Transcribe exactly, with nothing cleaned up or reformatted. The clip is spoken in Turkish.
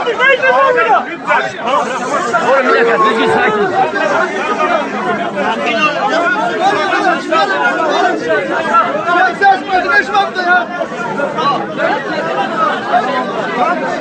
Oğlum bir dakika, düzgün sakin. Ses verdi, beş vakti ya.